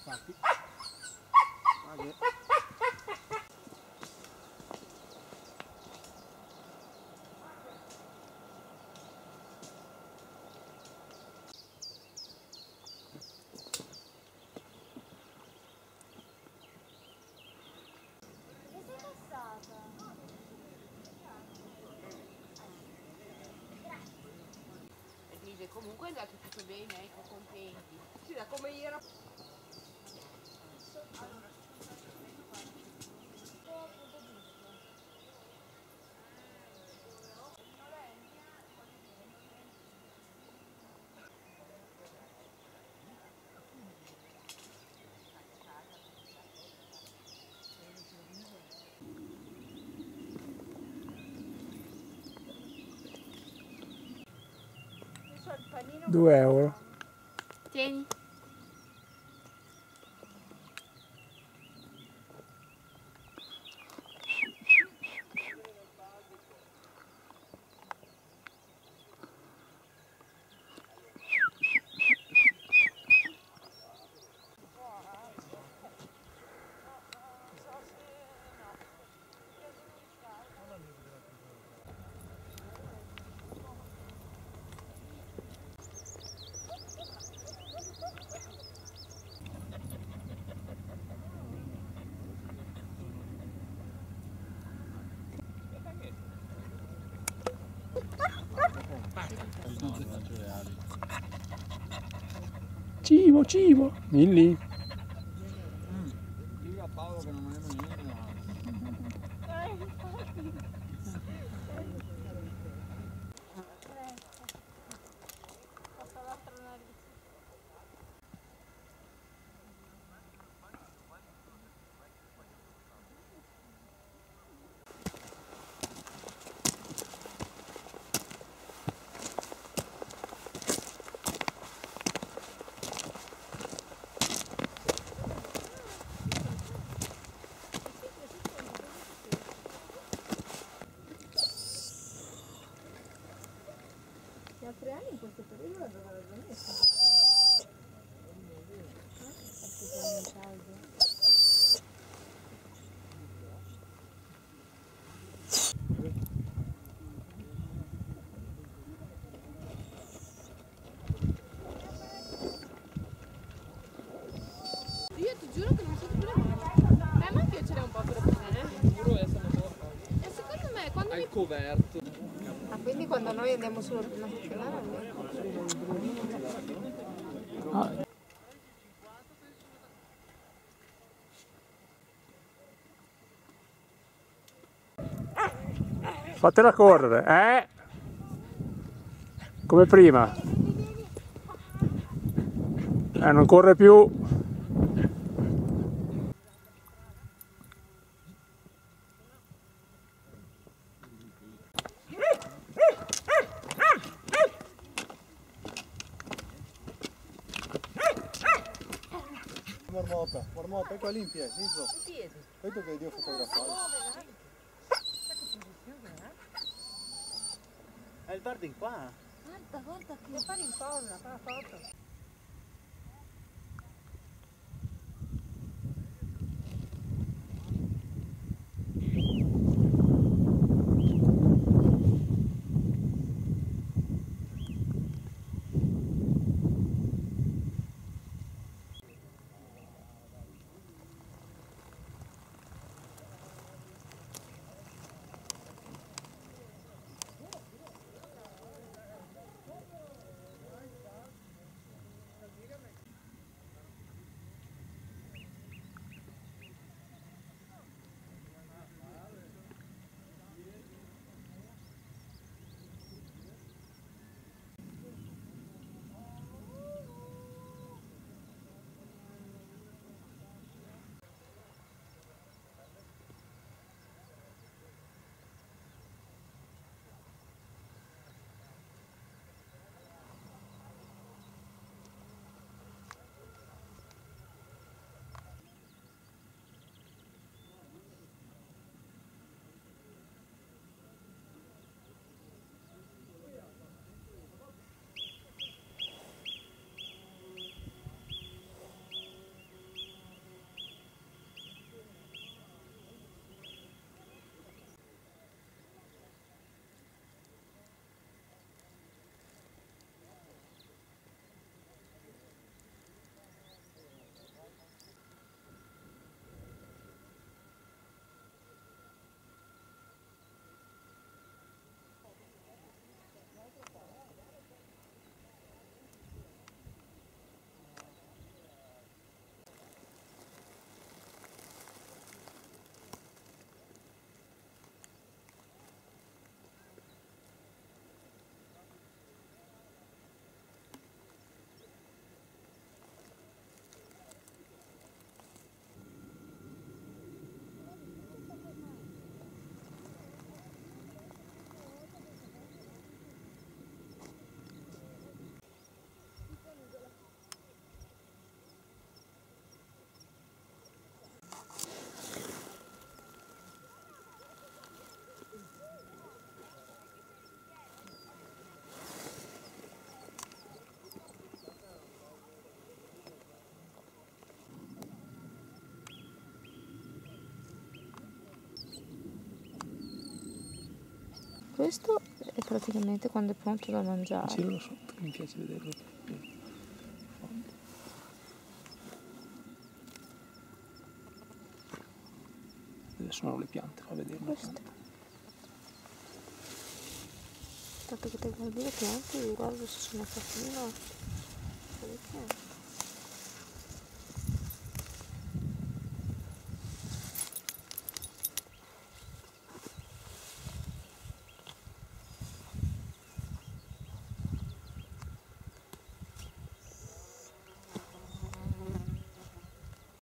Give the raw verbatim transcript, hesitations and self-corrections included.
infatti. Ah, che... Comunque è andato tutto bene, ecco, contenti. Sì, da come era. due euro. Tieni. Cibo, cibo, Milli. Mm. Dico a Paolo che non aveva niente. Altri anni in questo periodo la giocava al Veneto. Io ti giuro che non so più le mani. A me piacerebbe un po' per prendere. E secondo me quando Al mi... coperto. Ah, quindi quando noi andiamo sulla prima settimana Ah. Fatela correre, eh? Come prima. Eh, non corre più. Marmotta, marmotta, ecco lì in piedi, in vedo che devo fotografare. È il guarda in qua. Guarda, guarda, che lo fare in pausa, fa la foto. questo è praticamente quando è pronto da mangiare. Giralo sotto, che mi piace vederlo. Dove sono le piante? Fa vedere le Questo. piante. Tanto che te guardi le piante, guardo se sono fatte di notte.